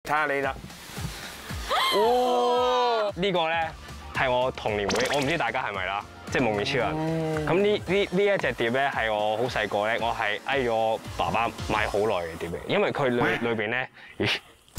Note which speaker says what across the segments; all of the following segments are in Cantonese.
Speaker 1: 睇下你啦。
Speaker 2: 哦，呢個咧係我童年回憶，我唔知大家係咪啦，即係蒙面超人。咁呢一隻碟咧係我好細個咧，我係嗌咗我爸爸買好耐嘅碟嘅，因為佢裏邊咧，咦？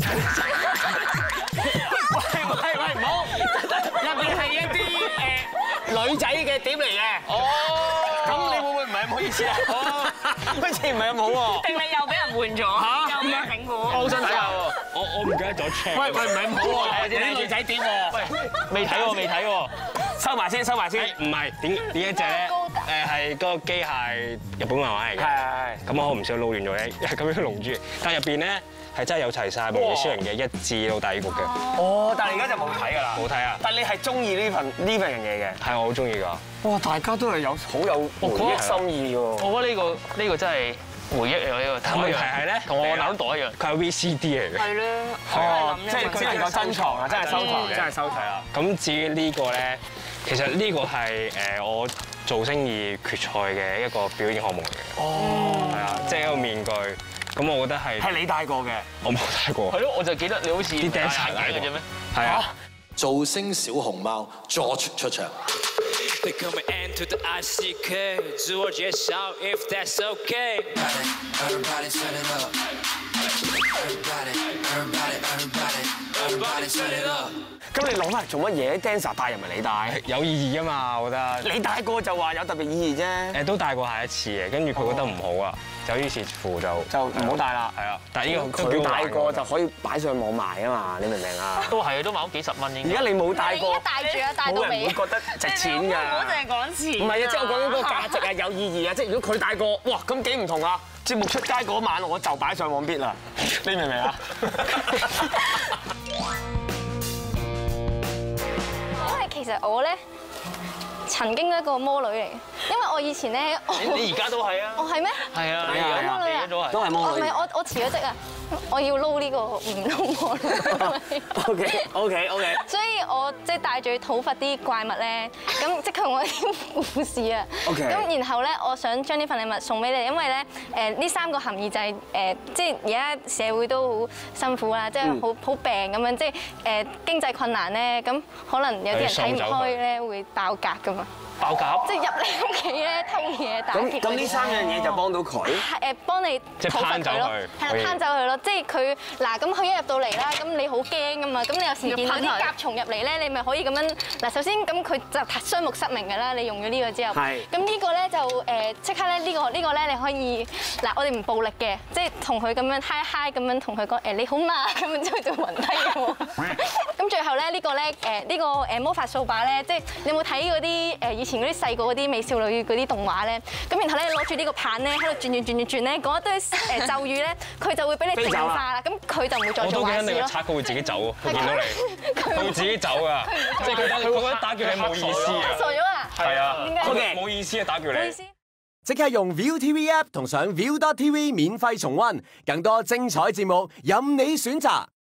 Speaker 2: 喂，唔好，入邊係一啲女仔嘅碟嚟嘅。哦，咁你會唔會唔係咁好意思啊？哦，好似唔係咁好喎。
Speaker 3: 定你又俾人換咗？嚇，又咩整蠱？
Speaker 2: 我好想睇下喎，我唔記得咗 check。喂，唔係咁好喎，啲女仔碟喎。喂，未睇喎。收埋先。唔係點一隻咧？係嗰個機械日本漫畫嚟嘅。係。咁我唔小心撈亂咗咧，咁樣龍珠，但入邊咧係真係有齊曬蒙面超人嘅1至到第二局嘅。哦，但係而家就冇睇㗎啦。冇睇啊！但係你係中意呢份嘢嘅？係我好中意㗎。哇！大家都係有好有回憶心意喎。我覺得呢個真係回憶嚟喎，呢個。問題係咧，同我諗袋一樣，佢係 VCD 嚟嘅。係咧。哦，即係佢能夠珍藏啊，真係收藏嘅，真係收睇啊。咁至於呢個咧，其實呢個係我造星2決賽嘅一個表演項目嚟嘅。哦。係啊，即係一個面具。咁我覺得係你戴過嘅，我冇戴過。係咯，我就記得你好似啲頂層戴嘅啫咩？係啊。
Speaker 4: 造星小熊貓 George 出場。
Speaker 1: 咁你攞翻嚟做乜嘢？dancer 戴又唔係你戴，
Speaker 2: 有意義啊嘛，我覺得。
Speaker 1: 你戴過就話有特別意義啫。
Speaker 2: 都戴過下一次嘅，跟住佢覺得唔好啊，就於是乎就
Speaker 1: 唔好戴啦。
Speaker 2: 係啊，但係呢個
Speaker 1: 佢戴過就可以擺上網賣啊嘛，你明唔明啊？
Speaker 3: 都係，都賣咗幾十蚊應該。
Speaker 1: 而家你冇戴過，
Speaker 5: 戴住啊，戴到尾。
Speaker 1: 冇人會覺得值錢㗎。
Speaker 3: 唔好淨係講錢。
Speaker 1: 唔係啊，即係我講緊嗰個價值啊，有意義啊，即係如果佢戴過，哇，咁幾唔同啊！節目出街嗰晚我就擺上網 bid 啦，你明唔明啊？
Speaker 5: 因為其實我咧曾經都係一個魔女嚟嘅，因為我以前咧，
Speaker 3: 你而家都係啊？
Speaker 5: 我係咩？
Speaker 3: 係啊，
Speaker 5: 你係魔女啊？
Speaker 1: 都係魔女。
Speaker 5: 唔係我辭咗職啊！我要撈呢個唔撈魔女。
Speaker 1: OK。
Speaker 5: 所以我即係帶住去討伐啲怪物咧，咁即係我啲故事啊。
Speaker 1: OK。
Speaker 5: 咁然後咧，我想將呢份禮物送俾你，因為咧呢3個含義就係即係而家社會都好辛苦啦，即係好病咁樣，即係經濟困難咧，咁可能有啲人睇唔開咧會爆格噶嘛。
Speaker 3: 爆格？
Speaker 5: 即係入你屋企咧偷嘢打劫。
Speaker 1: 咁呢3樣嘢就幫到佢。
Speaker 5: 係幫你討伐佢咯，係啦，攤走佢咯。即係佢嗱，咁佢一入到嚟啦，咁你好驚噶嘛，咁你有時見到啲甲蟲入嚟咧，你咪可以咁樣嗱。首先咁佢就雙目失明㗎啦，你用咗呢個之後。係。咁呢個咧就即刻咧呢個咧你可以嗱，我哋唔暴力嘅，即係同佢咁樣嗨咁樣同佢講你好嘛，咁樣之後就暈低喎。咁最後咧呢個咧呢個魔法掃把咧，即係你有冇睇嗰啲以前嗰啲細個嗰啲美少女嗰啲動畫咧？咁然後咧攞住呢個棒咧喺度轉咧，嗰一堆咒語咧，佢就會俾你淨化啦。咁佢就唔會再做壞事咯。我都驚你個賊佢會自己走，佢見到你，佢會自己走㗎。即係佢覺得打叫你冇意思啊。傻咗啊？係啊。點解？冇意思啊！打叫你。冇意思。
Speaker 6: 即刻用 ViuTV App 同上 Viu.tv 免費重溫更多精彩節目，任你選擇。